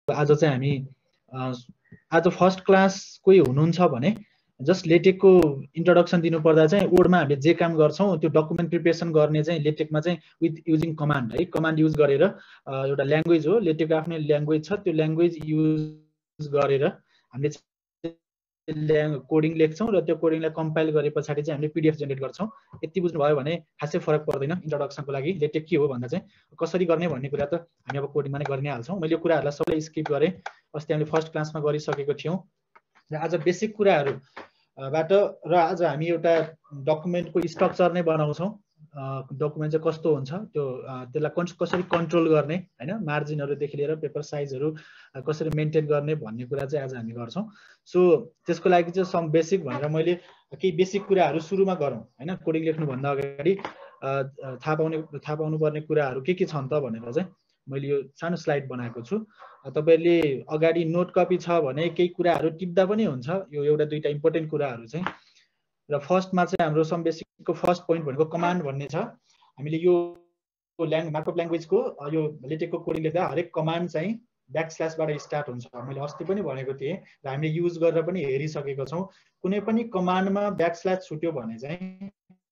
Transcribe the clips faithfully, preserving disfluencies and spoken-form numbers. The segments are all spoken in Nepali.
आज चाहिँ हामी आज फर्स्ट क्लास कोही हुनुहुन्छ भने जस्ट लेटेकको इन्ट्रोडक्सन दिनुपर्दा चाहिँ ओडमा हामीले जे काम गर्छौँ त्यो डकुमेन्ट प्रिपरेसन गर्ने चाहिँ लेटेकमा चाहिँ विथ युजिङ कमान्ड है कमान्ड युज गरेर एउटा ल्याङ्ग्वेज हो लेटेकको आफ्नै ल्याङ्ग्वेज छ त्यो ल्याङ्ग्वेज युज गरेर हामीले कोडिङ लेख्छौँ र त्यो कोडिङलाई कम्पाइल गरे पछाडि चाहिँ हामीले पिडिएफ जेनेरेट गर्छौँ। यति बुझ्नुभयो भने खासै फरक पर्दैन इन्ट्रोडक्सनको लागि लेटेक के हो भन्दा चाहिँ कसरी गर्ने भन्ने कुरा त हामी अब कोडिङमा नै गरि नै हाल्छौँ। मैले यो कुराहरूलाई सबैलाई स्किप गरेँ, अस्ति हामीले फर्स्ट क्लासमा गरिसकेको थियौँ र आज बेसिक कुराहरूबाट र आज हामी एउटा डकुमेन्टको स्ट्रक्चर नै बनाउँछौँ। डकुमेन्ट चाहिँ कस्तो हुन्छ त्यो त्यसलाई कसरी कन्ट्रोल गर्ने हैन मार्जिनहरूदेखि लिएर पेपर साइजहरू कसरी मेन्टेन गर्ने भन्ने कुरा चाहिँ आज हामी गर्छौँ। सो त्यसको लागि चाहिँ सम बेसिक भनेर मैले केही बेसिक कुराहरू सुरुमा गरौँ हैन कोडिङ लेख्नुभन्दा अगाडि थाहा पाउने थाहा पाउनुपर्ने कुराहरू के के छन् त भनेर चाहिँ मैले यो सानो स्लाइड बनाएको छु। तपाईहरुले अगाडि नोट कपी छ भने केही कुराहरू टिप्दा पनि हुन्छ, यो एउटा दुईटा इम्पोर्टेन्ट कुराहरू चाहिँ। र फर्स्टमा चाहिँ हाम्रो सम बेसिकको फर्स्ट पोइन्ट भनेको कमान्ड भन्ने छ। हामीले यो ल्याङ्ग्वेज मार्कअप ल्याङ्ग्वेजको यो लेटेकको कोडिङ लेख्दा हरेक कमान्ड चाहिँ ब्याक स्ल्यासबाट स्टार्ट हुन्छ। मैले अस्ति पनि भनेको थिएँ र हामीले युज गरेर पनि हेरिसकेको छौँ। कुनै पनि कमान्डमा ब्याक स्ल्यास छुट्यो भने चाहिँ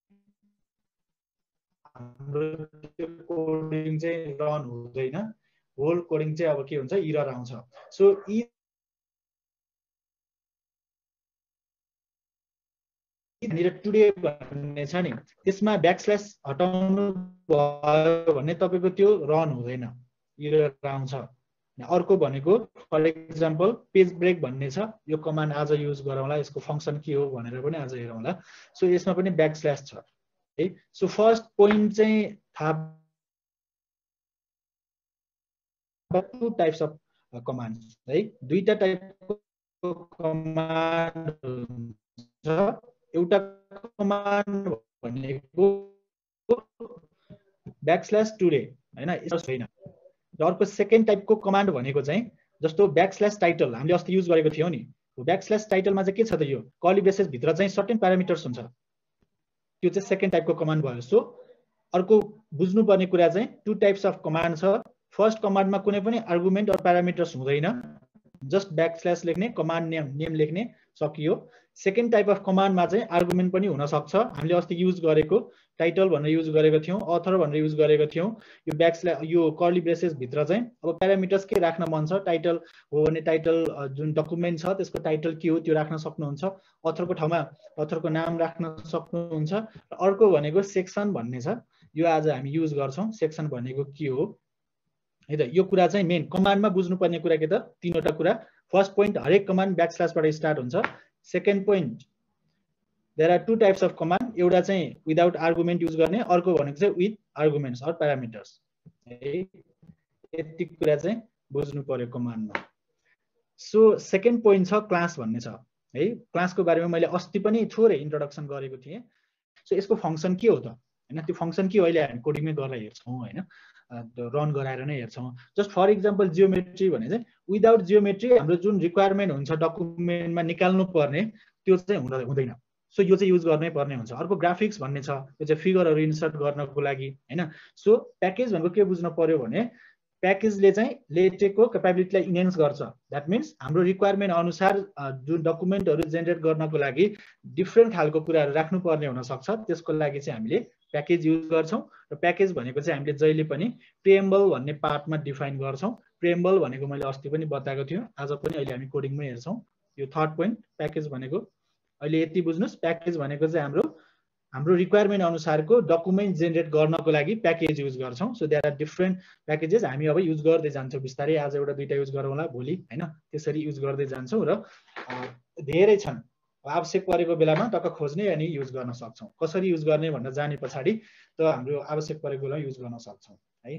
हाम्रो त्यो कोडिङ चाहिँ रन हुँदैन, होल कोडिङ चाहिँ अब के हुन्छ इरर आउँछ। सो यी यहाँनिर टुडे भन्ने छ नि त्यसमा ब्याक स्ल्यास हटाउनु भयो भने तपाईँको त्यो रन हुँदैन, इरर आउँछ। अर्को भनेको फर इक्जाम्पल पेज ब्रेक भन्ने छ, यो कमान्ड आज युज गरौँला, यसको फङ्सन के हो भनेर पनि आज हेरौँला। सो यसमा पनि ब्याक स्ल्यास छ है। सो फर्स्ट पोइन्ट चाहिँ थाहा टु टाइप्स अफ कमान्ड्स है, दुईटा टाइपको कमान्ड हुन्छ। एउटा कमान्ड भनेको ब्याक स्ल्यास टुडे हैन यसो छैन। र अर्को सेकेन्ड टाइपको कमान्ड भनेको चाहिँ जस्तो ब्याक स्ल्यास टाइटल हामीले अस्ति युज गरेको थियौँ नि, ब्याक स्ल्यास टाइटलमा चाहिँ के छ त यो कर्ली ब्रेसेस भित्र चाहिँ सर्टेन प्यारामिटर्स हुन्छ, त्यो चाहिँ सेकेन्ड टाइपको कमान्ड भयो। सो अर्को बुझ्नुपर्ने कुरा चाहिँ टु टाइप्स अफ कमान्ड छ। फर्स्ट कमान्डमा कुनै पनि आर्गुमेन्ट अर प्यारामिटर्स हुँदैन, जस्ट ब्याक स्ल्यास लेख्ने कमान्ड नेम नेम लेख्ने सकियो। सेकेन्ड टाइप अफ कमान्डमा चाहिँ आर्गुमेन्ट पनि हुन सक्छ। हामीले अस्ति युज गरेको टाइटल भनेर युज गरेको थियौँ, अथर भनेर युज गरेको थियौँ। यो ब्याक स्ल्यास यो कर्ली ब्रेसेस भित्र चाहिँ अब प्यारामिटर्स के राख्न मन छ, टाइटल हो भने टाइटल जुन डकुमेन्ट छ त्यसको टाइटल के हो त्यो राख्न सक्नुहुन्छ, अथरको ठाउँमा अथरको नाम राख्न सक्नुहुन्छ। अर्को भनेको सेक्सन भन्ने छ, यो आज हामी युज गर्छौँ। सेक्सन भनेको के हो है त, यो कुरा चाहिँ मेन कमान्डमा बुझ्नुपर्ने कुरा के त तीनवटा कुरा। फर्स्ट पोइन्ट हरेक कमान्ड ब्याक स्ल्यासबाट स्टार्ट हुन्छ। Second point there are two types of command, एउटा चाहिँ विदाउट आर्गुमेन्ट युज गर्ने, अर्को भनेको चाहिँ विथ आर्गुमेन्ट्स अर प्यारामिटर्स है। यति कुरा चाहिँ बुझ्नु पर्यो कमान्डमा। सो सेकेन्ड पोइन्ट छ क्लास भन्ने छ है। क्लासको बारेमा मैले अस्ति पनि थोरै इन्ट्रोडक्सन गरेको थिएँ। सो यसको फङ्सन के हो त हैन, त्यो फङ्सन के हो अहिले हामी कोडिङमै गरेर हेर्छौँ हैन, रन गराएर नै हेर्छौँ। जस्ट फर इक्जाम्पल जियोमेट्री भने चाहिँ विदाउट जियोमेट्री हाम्रो जुन रिक्वायरमेन्ट हुन्छ डकुमेन्टमा निकाल्नु पर्ने त्यो चाहिँ हुँदैन। सो यो चाहिँ युज गर्नै पर्ने हुन्छ। अर्को ग्राफिक्स भन्ने छ, यो चाहिँ फिगरहरू इन्सर्ट गर्नको लागि हैन। सो प्याकेज भनेको के बुझ्नु पर्यो भने प्याकेजले चाहिँ लेटेकको क्यापेबिलिटीलाई इन्हेन्स गर्छ। द्याट मिन्स हाम्रो रिक्वायरमेन्ट अनुसार जुन डकुमेन्टहरू जेनेरेट गर्नको लागि डिफ्रेन्ट खालको कुराहरू राख्नुपर्ने हुनसक्छ, त्यसको लागि चाहिँ हामीले प्याकेज युज गर्छौँ। र प्याकेज भनेको चाहिँ हामीले जहिले पनि प्रिएम्बल भन्ने पार्टमा डिफाइन गर्छौँ। प्रिएम्बल भनेको मैले अस्ति पनि बताएको थिएँ, आज पनि अहिले हामी कोडिङमै हेर्छौँ। यो थर्ड पोइन्ट प्याकेज भनेको अहिले यति बुझ्नुहोस्, प्याकेज भनेको चाहिँ हाम्रो हाम्रो रिक्वायरमेन्ट अनुसारको डकुमेन्ट जेनेरेट गर्नको लागि प्याकेज युज गर्छौँ। So there are different packages, हामी अब युज गर्दै जान्छौँ बिस्तारै। आज एउटा दुईटा युज गरौँला, भोलि हैन त्यसरी युज गर्दै जान्छौँ। र धेरै छन्, आवश्यक परेको बेलामा टक्क खोज्ने अनि युज गर्न सक्छौँ। कसरी युज गर्ने भनेर जाने पछाडि त हाम्रो आवश्यक परेको बेलामा युज गर्न सक्छौँ है।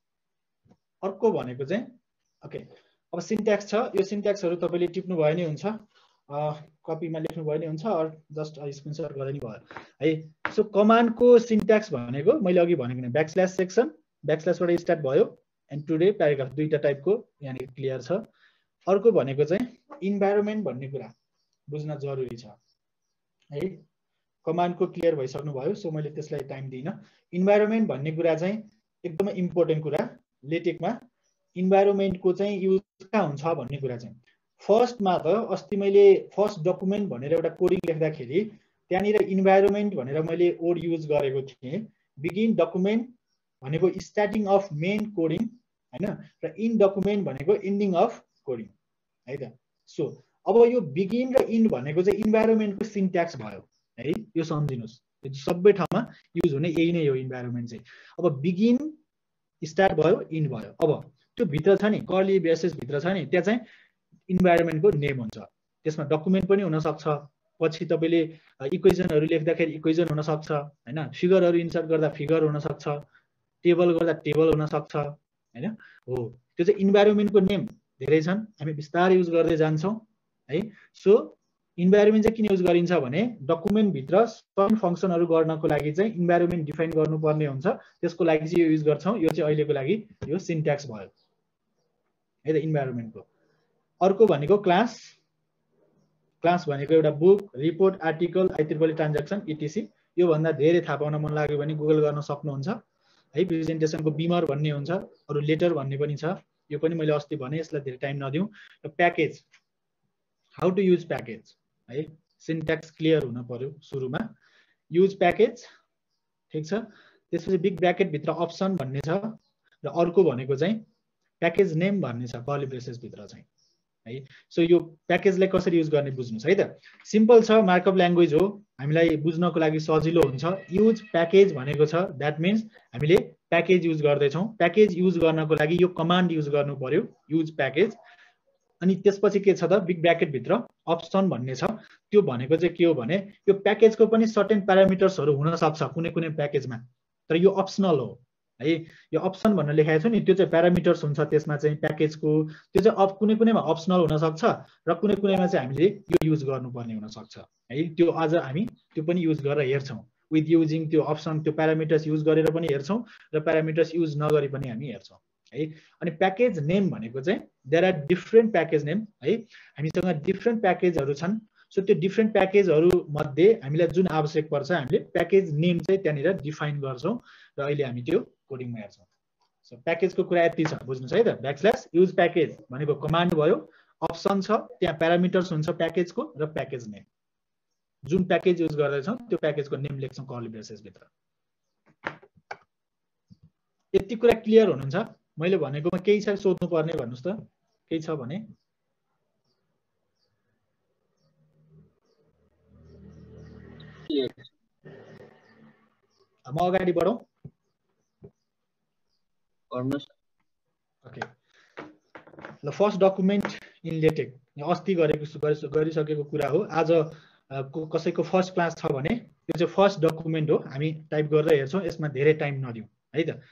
अर्को भनेको चाहिँ ओके अब सिन्ट्याक्स छ। यो सिन्ट्याक्सहरू तपाईँले टिप्नु भयो नि हुन्छ, कपीमा लेख्नु भयो नि हुन्छ, अर जस्ट स्क्रिनसट गरे नि भयो है। सो कमान्डको सिन्ट्याक्स भनेको मैले अघि भनेको नि ब्याक स्ल्यास सेक्सन, ब्याक स्ल्यासबाट स्टार्ट भयो, एन्ड टुडे प्याराग्राफ दुईटा टाइपको यहाँनिर क्लियर छ। अर्को भनेको चाहिँ इन्भाइरोमेन्ट भन्ने कुरा बुझ्न जरुरी छ है। कमान्डको क्लियर भइसक्नु भयो, सो मैले त्यसलाई टाइम दिइनँ। इन्भाइरोमेन्ट भन्ने कुरा चाहिँ एकदमै इम्पोर्टेन्ट कुरा लेटेकमा। इन्भाइरोमेन्टको चाहिँ युज कहाँ हुन्छ भन्ने कुरा चाहिँ फर्स्टमा त अस्ति मैले फर्स्ट डकुमेन्ट भनेर एउटा कोडिङ लेख्दाखेरि त्यहाँनिर इन्भाइरोमेन्ट भनेर मैले वर्ड युज गरेको थिएँ। बिगिन डकुमेन्ट भनेको स्टार्टिङ अफ मेन कोडिङ हैन, र इन डकुमेन्ट भनेको एन्डिङ अफ कोडिङ है त। सो अब यो बिगिन र इन भनेको चाहिँ इन्भाइरोमेन्टको सिन्ट्याक्स भयो है, यो सम्झिनुस्। सबै ठाउँमा युज हुने यही नै हो इन्भाइरोमेन्ट चाहिँ। अब बिगिन स्टार्ट भयो, इन भयो। अब त्यो भित्र छ नि कर्ली ब्रेसेस भित्र छ नि, त्यहाँ चाहिँ इन्भाइरोमेन्टको नेम हुन्छ। त्यसमा डकुमेन्ट पनि हुन सक्छ, पछि तपाईले इक्वेजनहरु लेख्दाखेरि इक्वेजन हुन सक्छ हैन, फिगरहरु इन्सर्ट गर्दा फिगर हुन सक्छ, टेबल गर्दा टेबल हुन सक्छ हैन। हो त्यो चाहिँ इन्भाइरोमेन्टको नेम धेरै छन्, हामी विस्तारै युज गर्दै जान्छौं है। सो इन्भाइरोमेन्ट चाहिँ किन युज गरिन्छ भने डकुमेन्ट भित्र सर्टेन फंक्सनहरु गर्नको लागि चाहिँ इन्भाइरोमेन्ट डिफाइन गर्नुपर्ने हुन्छ, त्यसको लागि चाहिँ यो युज गर्छौं। यो चाहिँ अहिलेको लागि यो सिन्ट्याक्स भयो है त इन्भाइरोमेन्टको। अर्को भनेको क्लास। क्लास भनेको एउटा book, report, article, I triple transaction ETC. यो भन्दा धेरै थाहा पाउन मन लाग्यो भने गुगल गर्न सक्नुहुन्छ है। प्रेजेन्टेसनको बिमर भन्ने हुन्छ, अरु लेटर भन्ने पनि छ, यो पनि मैले अस्ति भने, यसलाई धेरै टाइम नदिउँ। र package, how to use package है, सिन्ट्याक्स क्लियर हुन पर्यो सुरुमा। युज प्याकेज ठीक छ। त्यसपछि बिग ब्र्याकेट भित्र अप्सन भन्ने छ, र अर्को भनेको चाहिँ प्याकेज नेम भन्ने छ कर्ली ब्रेसेस भित्र चाहिँ है। सो यो प्याकेजलाई कसरी युज गर्ने बुझ्नुस् है त। सिम्पल छ, मार्कअप ल्याङ्ग्वेज हो, हामीलाई बुझ्नको लागि सजिलो हुन्छ। युज प्याकेज भनेको छ, द्याट मिन्स हामीले प्याकेज युज गर्दैछौँ। प्याकेज युज गर्नको लागि यो कमान्ड युज गर्नु पर्यो, युज प्याकेज। अनि त्यसपछि के छ त, बिग ब्र्याकेट भित्र अप्सन भन्ने छ। त्यो भनेको चाहिँ के हो भने यो प्याकेजको पनि सर्टेन प्यारामिटर्सहरु हुन सक्छ कुनै कुनै प्याकेजमा, तर यो अप्सनल हो है। यो अप्सन भनेर लेखेको छु नि, त्यो चाहिँ प्यारामिटर्स हुन्छ त्यसमा चाहिँ प्याकेजको। त्यो चाहिँ अप कुनै कुनैमा अप्सनल हुन सक्छ र कुनै कुनैमा चाहिँ हामीले यो युज गर्नुपर्ने हुन सक्छ है। त्यो अझ हामी त्यो पनि युज गरेर हेर्छौं, विथ युजिङ त्यो अप्सन, त्यो प्यारामिटर्स युज गरेर पनि हेर्छौं र प्यारामिटर्स युज नगरी पनि हामी हेर्छौं है। अनि प्याकेज नेम भनेको चाहिँ there are different package name है। हामीसँग डिफरेन्ट प्याकेजहरु छन्। सो त्यो डिफरेन्ट प्याकेजहरु मध्ये हामीलाई जुन आवश्यक पर्छ हामीले प्याकेज नेम चाहिँ त्यहाँनिर डिफाइन गर्छौं, र अहिले हामी त्यो कोडिङमा हेर्छौं। सो प्याकेजको कुरा यति छ, बुझ्नुस् है त। ब्याकस्ल्यास युज प्याकेज भनेको कमान्ड भयो, अप्सन छ, त्यहाँ प्यारामिटर्स हुन्छ प्याकेजको, र प्याकेज नेम। जुन प्याकेज युज गर्दैछौं त्यो प्याकेजको नेम लेख्छौं कर्ली ब्रेसेस भित्र। यति कुरा क्लियर हुनुहुन्छ? मैले भनेकोमा केही छ सोध्नु पर्ने भन्नुस् त, केही छ भने? म अगाडि बढौं? ओके ल, फर्स्ट डकुमेन्ट इन लेटेक अस्ति गरेको गरिसकेको कुरा हो। आज कसैको फर्स्ट क्लास छ भने यो चाहिँ फर्स्ट डकुमेन्ट हो, हामी टाइप गरेर हेर्छौं, यसमा धेरै टाइम नदिउँ है त।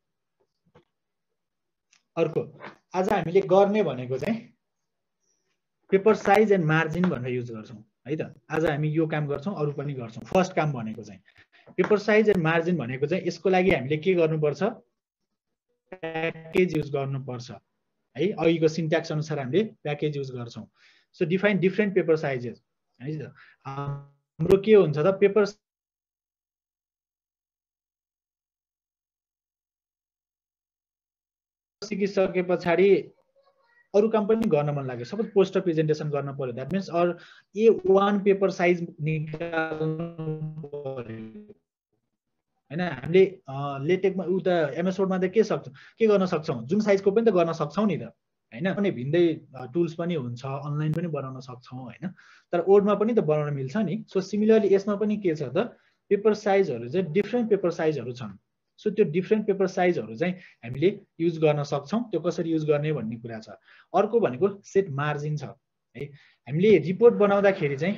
अर्को आज हामीले गर्ने भनेको चाहिँ पेपर साइज एन्ड मार्जिन भनेर युज गर्छौं है त। आज हामी यो काम गर्छौं, अरु पनि गर्छौं। फर्स्ट काम भनेको चाहिँ पेपर साइज एन्ड मार्जिन भनेको चाहिँ यसको लागि हामीले के गर्नुपर्छ, प्याकेज युज गर्नुपर्छ है। अघिको सिन्ट्याक्स अनुसार हामीले प्याकेज युज गर्छौं। So define different paper sizes है त। हाम्रो के हुन्छ त, पेपर सिकिसके पछाडि अरु काम पनि गर्न मन लाग्यो, सपोज पोस्टर प्रेजेन्टेसन गर्न पर्यो, that means or A one paper size निकाल्नु पर्यो हैन। हामीले लेटेकमा उता एमएस वर्डमा त के सक्छौं, के गर्न सक्छौं, जुन साइजको पनि त गर्न सक्छौं नि त हैन। अनि भिन्दै टुल्स पनि हुन्छ, अनलाइन पनि बनाउन सक्छौं हैन, तर वर्डमा पनि त बनाउन मिल्छ नि। सो सिमिलरली यसमा पनि के छ त, पेपर साइजहरु चाहिँ डिफरेन्ट पेपर साइजहरु छन्। सो त्यो डिफरेन्ट पेपर साइजहरु चाहिँ हामीले युज गर्न सक्छौं। त्यो कसरी युज गर्ने भन्ने कुरा छ। अर्को भनेको सेट मार्जिन छ है। हामीले रिपोर्ट बनाउँदाखेरि चाहिँ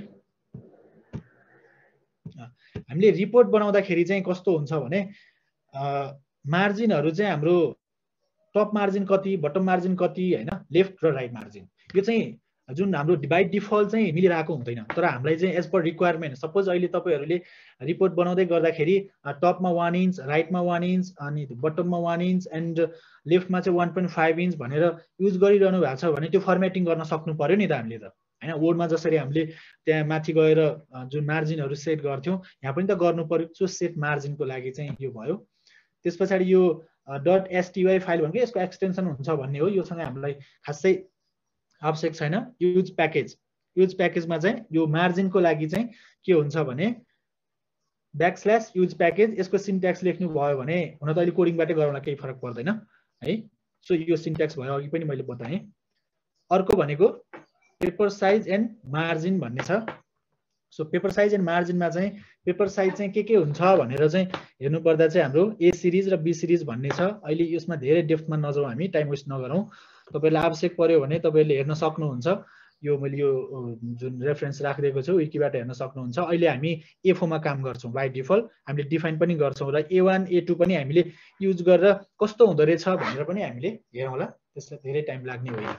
हामीले रिपोर्ट बनाउँदाखेरि चाहिँ कस्तो हुन्छ भने मार्जिनहरु चाहिँ हाम्रो टप मार्जिन कति, बटम मार्जिन कति हैन, लेफ्ट र राइट मार्जिन, यो चाहिँ जुन हाम्रो बाइ डिफल्ट चाहिँ मिलिरहेको हुँदैन। तर हामीलाई चाहिँ एज पर रिक्वायरमेन्ट, सपोज अहिले तपाईहरुले रिपोर्ट बनाउँदै गर्दाखेरि टपमा वन इन्च, राइटमा वन इन्च, अनि बटममा वन इन्च एन्ड लेफ्टमा चाहिँ वन पोइन्ट फाइभ इन्च भनेर युज गरिरहनु भएको छ भने त्यो फर्मेटिङ गर्न सक्नु पर्यो नि त हामीले त हैन। वर्डमा जसरी हामीले त्यहाँ माथि गएर जुन मार्जिनहरु सेट गर्थ्यौं, यहाँ पनि त गर्नु पर्यो। सो सेट मार्जिनको लागि चाहिँ यो भयो। त्यसपछि यो डट एसटिवाई फाइल भनेको यसको एक्सटेन्सन हुन्छ भन्ने हो। योसँग हामीलाई खासै आवश्यक छैन। युज प्याकेज युज प्याकेजमा चाहिँ यो मार्जिनको लागि चाहिँ के हुन्छ भने ब्याकस्ल्यास युज प्याकेज, यसको सिन्ट्याक्स लेख्नु भयो भने, हुन त अहिले कोडिङबाटै गराउँदा केही फरक पर्दैन है। सो यो सिन्ट्याक्स भयो, अघि पनि मैले बताएँ। अर्को भनेको पेपर साइज एन्ड मार्जिन भन्ने छ। सो पेपर साइज एन्ड मार्जिनमा चाहिँ पेपर साइज चाहिँ के के हुन्छ भनेर चाहिँ हेर्नु पर्दा चाहिँ हाम्रो ए सिरिज र बी सिरिज भन्ने छ। अहिले यसमा धेरै डेप्थमा नजाउँ, हामी टाइम वेस्ट नगरौँ। तपाईँलाई आवश्यक पर्यो भने तपाईँले हेर्न सक्नुहुन्छ। यो मैले यो जुन रेफरेन्स राखिदिएको छु विकिबाट हेर्न सक्नुहुन्छ। अहिले हामी ए फोरमा काम गर्छौँ बाई डिफल्ट, हामीले डिफाइन पनि गर्छौँ र ए वान ए टू पनि हामीले युज गरेर कस्तो हुँदो रहेछ भनेर पनि हामीले हेरौँला, त्यसलाई धेरै टाइम लाग्ने होइन।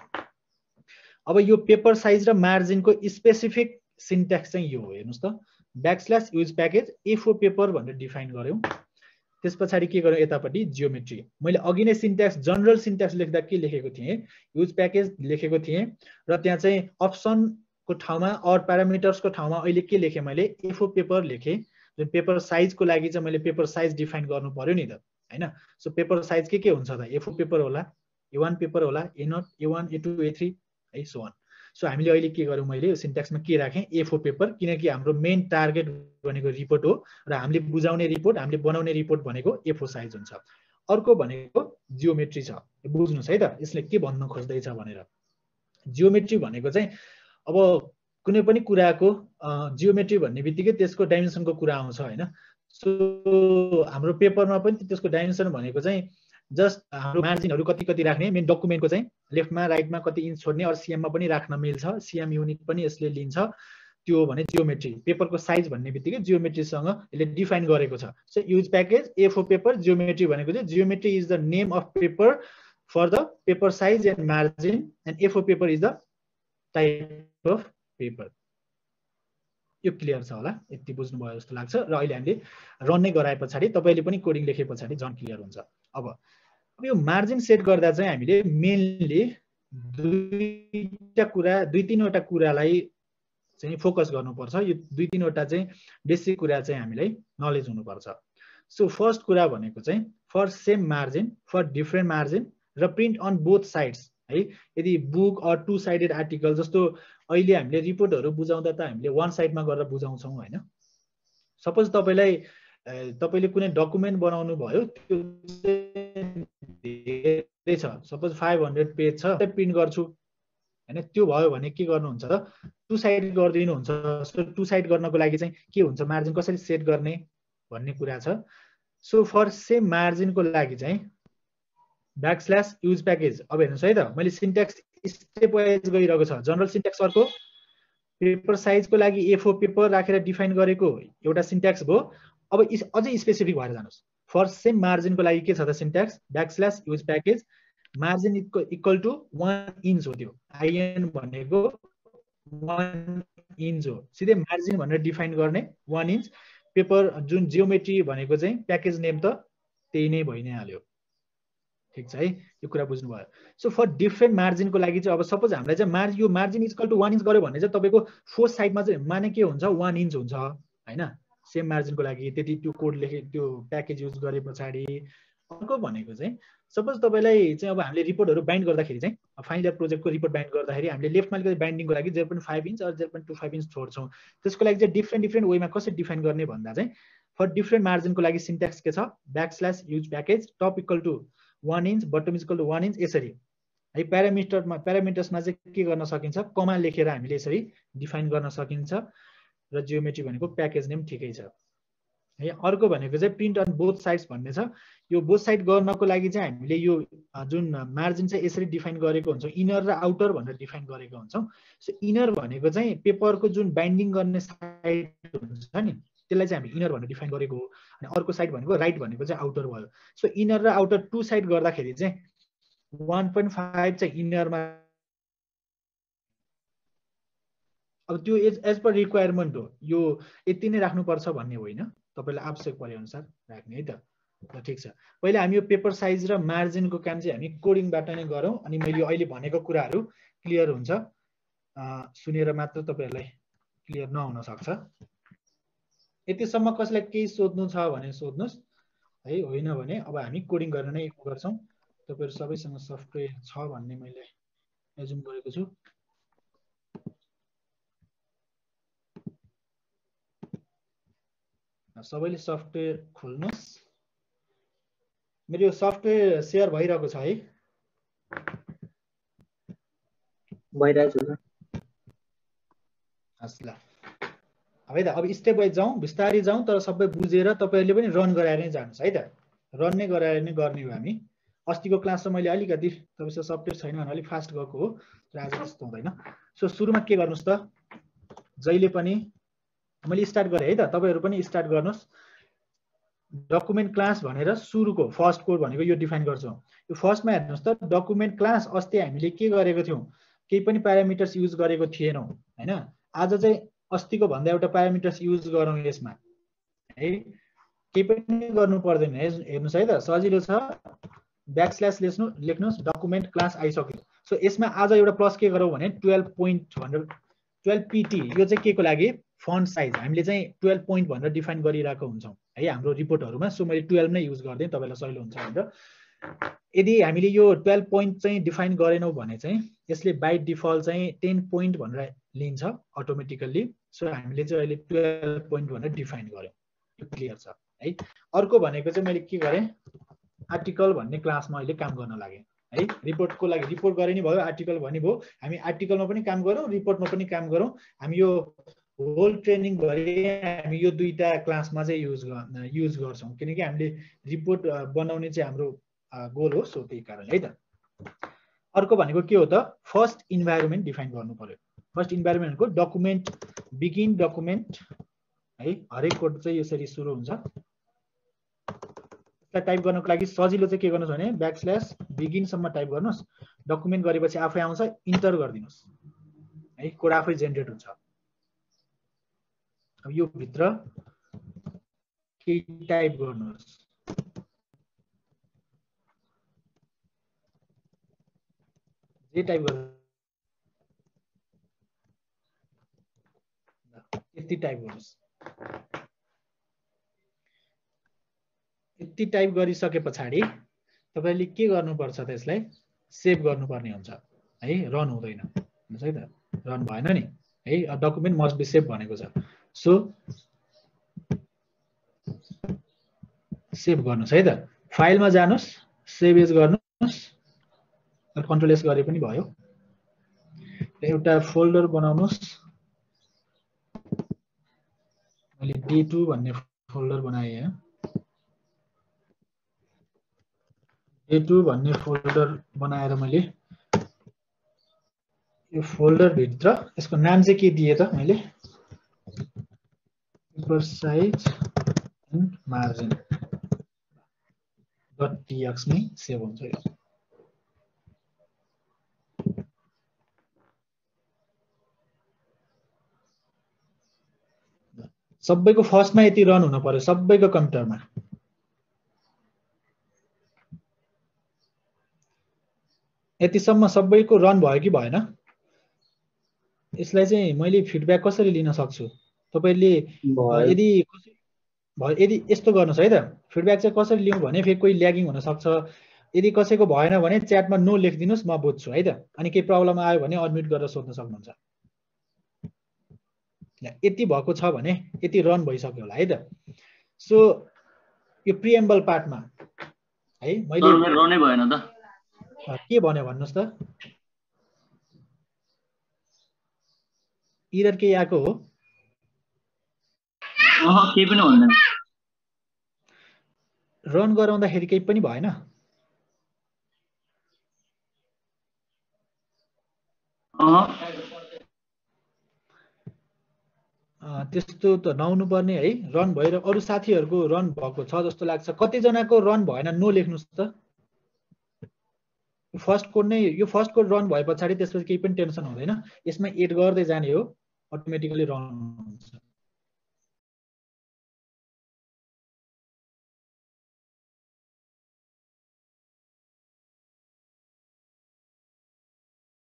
अब यो पेपर साइज र मार्जिनको स्पेसिफिक सिन्ट्याक्स चाहिँ यो हो, हेर्नुहोस् त। Backslash use package A four paper भनेर डिफाइन गऱ्यौँ। त्यस पछाडि के गर्यो, यतापट्टि जियोमेट्री। मैले अघि नै सिन्ट्याक्स जनरल सिन्ट्याक्स लेख्दा के लेखेको थिएँ, युज प्याकेज लेखेको थिएँ र त्यहाँ चाहिँ अप्सनको ठाउँमा अर प्यारामिटर्सको ठाउँमा अहिले के लेखेँ मैले, ए फोर पेपर लेखेँ। जुन पेपर साइजको लागि चाहिँ मैले पेपर साइज डिफाइन गर्नु पर्यो नि त, हैन। सो पेपर साइज के के हुन्छ त, ए फोर पेपर होला, ए वान पेपर होला, A nought, A one, A two, A three, है, सो अन। सो हामीले अहिले के गर्यौँ, मैले यो सिन्ट्याक्समा के राखेँ, ए फोर पेपर, किनकि हाम्रो मेन टार्गेट भनेको रिपोर्ट हो र हामीले बुझाउने रिपोर्ट, हामीले बनाउने रिपोर्ट भनेको ए फोर साइज हुन्छ। अर्को भनेको जियोमेट्री छ। बुझ्नुहोस् है त यसले के भन्न खोज्दैछ भनेर। जियोमेट्री भनेको चाहिँ अब कुनै पनि कुराको जियोमेट्री भन्ने बित्तिकै त्यसको डाइमेन्सनको कुरा आउँछ, हैन। सो हाम्रो पेपरमा पनि त्यसको डाइमेन्सन भनेको चाहिँ जस्ट हाम्रो मार्जिनहरू कति कति राख्ने, मेन डकुमेन्टको चाहिँ लेफ्टमा राइटमा कति इन्च छोड्ने, अरू सिएममा पनि राख्न मिल्छ, सिएम युनिट पनि यसले लिन्छ। त्यो भने जियोमेट्री। पेपरको साइज भन्ने बित्तिकै जियोमेट्रीसँग यसले डिफाइन गरेको छ। So use package A four paper geometry भनेको चाहिँ geometry is the name of paper for the paper size and margin and A four paper is the type of paper. यो क्लियर छ होला, यति बुझ्नुभयो जस्तो लाग्छ। र अहिले हामीले रन नै गराए पछाडि तपाईँले पनि कोडिङ लेखे पछाडि झन् क्लियर हुन्छ। अब अब यो मार्जिन सेट गर्दा चाहिँ हामीले मेनली दुईटा कुरा दुई तीनवटा कुरालाई चाहिँ फोकस गर्नुपर्छ। यो दुई तीनवटा चाहिँ बेसिक कुरा चाहिँ हामीलाई नलेज हुनुपर्छ। सो फर्स्ट कुरा भनेको चाहिँ for same margin, for different margin र प्रिन्ट अन बोथ साइड्स, है। यदि book or two sided article, जस्तो अहिले हामीले रिपोर्टहरू बुझाउँदा त हामीले वान साइडमा गरेर बुझाउँछौँ, होइन। सपोज तपाईँलाई तपाईँले कुनै डकुमेन्ट बनाउनु भयो, त्यो धेरै छ, सपोज फाइभ हन्ड्रेड पेज छ, प्रिन्ट गर्छु, होइन। त्यो भयो भने के गर्नुहुन्छ त, टु साइड गरिदिनुहुन्छ। सो टु साइड गर्नको लागि चाहिँ के हुन्छ, मार्जिन कसरी सेट गर्ने भन्ने कुरा छ। सो फर सेम मार्जिनको लागि चाहिँ ब्याकस्ल्यास युज प्याकेज। अब हेर्नुहोस् है त, मैले सिन्ट्याक्स स्टेप वाइज गइरहेको छ। जनरल सिन्ट्याक्स अर्को, पेपर साइजको लागि ए फोर पेपर राखेर डिफाइन गरेको एउटा सिन्ट्याक्स भयो। अब अझै स्पेसिफिक भएर जानुहोस्। फर सेम मार्जिनको लागि के छ त syntax, backslash use package margin equal to one inch हो। त्यो आइएन भनेको वान इन्च हो। सिधै मार्जिन भनेर डिफाइन गर्ने वान इन्च। पेपर जुन जियोमेट्री भनेको चाहिँ प्याकेज नेम त त्यही नै भइ नै हाल्यो। ठिक छ है, यो कुरा बुझ्नुभयो। सो फर डिफ्रेन्ट मार्जिनको लागि चाहिँ अब सपोज हामीलाई चाहिँ मार्जिन यो margin equal to one inch गऱ्यो भने चाहिँ तपाईँको फोर्थ साइडमा चाहिँ माने के हुन्छ, वान इन्च हुन्छ, होइन। सेम मार्जिनको लागि त्यति त्यो कोड लेखे त्यो प्याकेज युज गरे पछाडि। अर्को भनेको चाहिँ सपोज तपाईँलाई चाहिँ अब हामीले रिपोर्टहरू बाइन्ड गर्दाखेरि चाहिँ फाइनल इयर प्रोजेक्टको रिपोर्ट बाइन्ड गर्दाखेरि हामीले लेफ्टमा अलिकति बाइन्डिङको लागि zero point five inch or zero point two five inch छोड्छौँ। त्यसको लागि चाहिँ डिफ्रेन्ट डिफ्रेन्ट वेमा कसरी डिफाइन गर्ने भन्दा चाहिँ फर डिफ्रेन्ट मार्जिनको लागि सिन्ट्याक्स के छ, backslash use package top equal to one inch, bottom equal to one inch, यसरी है। प्यारामिटरमा प्यारामिटर्समा चाहिँ के गर्न सकिन्छ, कमा लेखेर हामीले यसरी डिफाइन गर्न सकिन्छ। र जियोमेट्री भनेको प्याकेज नेम ठिकै छ है। अर्को भनेको चाहिँ प्रिन्ट अन बोथ साइड्स भन्ने छ। यो बोथ साइड गर्नको लागि चाहिँ हामीले यो जुन मार्जिन चाहिँ यसरी डिफाइन गरेको हुन्छौँ, इनर र आउटर भनेर डिफाइन गरेको हुन्छौँ। सो इनर भनेको चाहिँ पेपरको जुन बाइन्डिङ गर्ने साइड हुन्छ नि, त्यसलाई चाहिँ हामी इनर भनेर डिफाइन गरेको हो। अनि अर्को साइड भनेको राइट भनेको चाहिँ आउटर भयो। सो इनर र आउटर टु साइड गर्दाखेरि चाहिँ वान पोइन्ट फाइभ चाहिँ इनरमा, अब त्यो एज एज पर रिक्वायरमेन्ट हो। यो यति नै राख्नुपर्छ भन्ने होइन, तपाईँलाई आवश्यक परे अनुसार राख्ने है त। ल ठिक छ, पहिला हामी यो पेपर साइज र मार्जिनको काम चाहिँ हामी कोडिङबाट नै गरौँ। अनि मैले यो अहिले भनेको कुराहरू क्लियर हुन्छ, सुनेर मात्र तपाईँहरूलाई क्लियर नहुन सक्छ। यतिसम्म कसैलाई केही सोध्नु छ भने सोध्नुहोस्, है होइन भने अब हामी कोडिङ गर्न नै गर्छौँ। तपाईहरु सबैसँग सफ्टवेयर छ भन्ने मैले एजुम गरेको छु। सबैले सफ्टवेयर खोल्नुस्। मेरो यो सफ्टवेयर शेयर भइरहेको छ है? भइरहेको छ। हस् ल, अब है त, अब स्टेप वाइज जाउँ, बिस्तारै जाउँ, तर सबै बुझेर तपाईहरुले पनि रन गराएर नै जानुस् है त। रन नै गराएर नै गर्ने हो हामी। अस्तिको क्लासमा मैले अलिकति तपाईसँग सफ्टवेयर छैन भने अलिक फास्ट गएको हो, तर आज त्यस्तो हुँदैन। सो सुरुमा के गर्नुस् त, जहिले पनि मैले स्टार्ट गरेँ है त, तपाईहरु पनि स्टार्ट गर्नुस्। डकुमेन्ट क्लास भनेर सुरुको फर्स्ट कोड भनेको यो डिफाइन गर्छौं। यो फर्स्टमा हेर्नुस् त, डकुमेन्ट क्लास अस्ति हामीले के गरेको थियौं, केही पनि प्यारामिटर्स युज गरेको थिएनौं हैन। आज चाहिँ अस्तिको भन्दा एउटा प्यारामिटर्स युज गरौँ यसमा है, केही पनि गर्नु पर्दैन। हेर्नुस् है त, सजिलो छ। ब्याकस्ल्यास लेख्नु लेख्नुस्, डकुमेन्ट क्लास आइसक्यो। सो यसमा आज एउटा प्लस के गरौँ भने ट्वेल्भ पोइन्ट भनेर ट्वेल्भ पीटी, यो चाहिँ के को लागि, फन्ट साइज हामीले चाहिँ ट्वेल्भ पोइन्ट भनेर डिफाइन गरिरहेको हुन्छौं है हाम्रो रिपोर्टहरुमा। सो मैले ट्वेल्भ नै युज गर्दै तपाईलाई सजिलो हुन्छ भनेर। यदि हामीले यो ट्वेल्भ पोइन्ट चाहिँ डिफाइन गरेनौं भने चाहिँ यसले बाइ डिफल्ट चाहिँ टेन पोइन्ट भनेर लिन्छ अटोमेटिकली। सो हामीले चाहिँ अहिले ट्वेल्भ पोइन्ट भनेर डिफाइन गर्यौं, यो क्लियर छ है। अर्को भनेको चाहिँ मैले के गरेँ, आर्टिकल भन्ने क्लासमा अहिले काम गर्न लागे है। रिपोर्टको लागि रिपोर्ट गरे नि भयो, आर्टिकल भने भयो। हामी आर्टिकलमा पनि काम गरौँ, रिपोर्टमा पनि काम गरौँ। हामी यो होल ट्रेनिङ भरि हामी यो दुईटा क्लासमा चाहिँ युज युज गर्छौं, किनकि हामीले रिपोर्ट बनाउने चाहिँ हाम्रो गोल हो। सो त्यही कारण है त। अर्को भनेको के हो त, फर्स्ट इन्भाइरोमेन्ट डिफाइन गर्नु पर्यो। फर्स्ट इन्भाइरोमेन्टको डकुमेन्ट बिगिन डकुमेन्ट है, हरेक कोड चाहिँ यसरी सुरु हुन्छ। यसलाई टाइप गर्नको लागि सजिलो चाहिँ के गर्नुस् भने ब्याकस्ल्यास बिगिन सम्म टाइप गर्नुस्। डकुमेन्ट गरेपछि आफै आउँछ, इन्टर गरिदिनुस् है, कोड आफै जेनेरेट हुन्छ। अब यो भित्र के टाइप गर्नुस्, जे टाइप गर्नु यति टाइप गर्नुस्। यति टाइप गरिसके पछाडि तपाईले के गर्नुपर्छ त, यसलाई सेभ गर्नुपर्ने हुन्छ है, रन हुँदैन हुन्छ है त। रन भएन नि है, डकुमेन्ट मस्ट बी सेभ भनेको छ। सो सेभ गर्नुस् है त। फाइलमा जानुस्, सेभ एज गर्नुस्, कन्ट्रोल एस गरे पनि भयो। एउटा फोल्डर बनाउनुस्, मैले डे टू भन्ने फोल्डर बनाएँ यहाँ। डे टू भन्ने फोल्डर बनाएर मैले यो फोल्डर भित्र यसको नाम चाहिँ के दिए त, मैले paper size and margin dot TX मै सेभ हुन्छ यो। सबैको फर्स्टमा यति रन हुन पर्यो, सबैको कम्प्युटरमा। यतिसम्म सबैको रन भयो कि भएन, यसलाई चाहिँ मैले फिडब्याक कसरी लिन सक्छु, तपाईले यदि भयो यदि यस्तो गर्नुस् है त। फिडब्याक चाहिँ कसरी लिउँ भने फेरि कोही ल्यागिङ हुन सक्छ। यदि कसैको भएन भने च्याटमा नो लेखिदिनुस्, म बुझ्छु है त। अनि केही प्रब्लम आयो भने अनम्युट गरेर सोध्न सक्नुहुन्छ। यति भएको छ भने यति रन भइसक्यो होला है त। सो यो प्रिएम्बल पार्टमा है मैले रनै भएन त, के भन्यो भन्नुस् त, इरर के आएको हो? अह केही पनि भन्दैन। रन गराउँदाखेरि केही पनि भएन? अह त्यस्तो त नहुनु पर्ने है। रन भएर अरु साथीहरुको रन भएको छ जस्तो लाग्छ। कति जनाको रन भएन नो लेख्नुस् त। फर्स्ट कोड नै यो फर्स्ट कोड रन भए पछाडी त्यसपछि केही पनि टेन्सन हुँदैन। यसमा एड गर्दै जाने हो, अटोमेटिकली रन हुन्छ।